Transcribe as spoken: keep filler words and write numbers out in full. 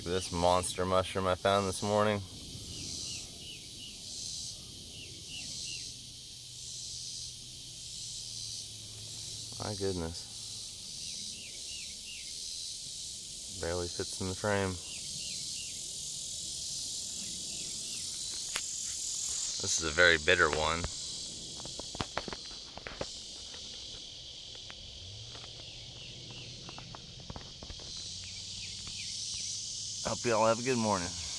this monster mushroom I found this morning. My goodness. Barely fits in the frame. This is a very bitter one. Hope y'all have a good morning.